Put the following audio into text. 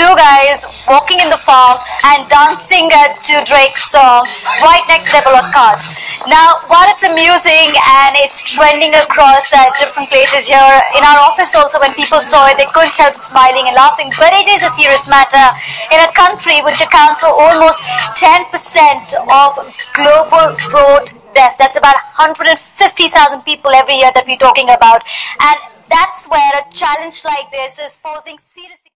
two guys walking in the farm and dancing to Drake's song right next to their bullockcart. Now, while it's amusing and it's trending across different places here, in our office also, when people saw it, they couldn't help smiling and laughing. But it is a serious matter in a country which accounts for almost 10% of global road death. That's about 150,000 people every year that we're talking about. And that's where a challenge like this is posing serious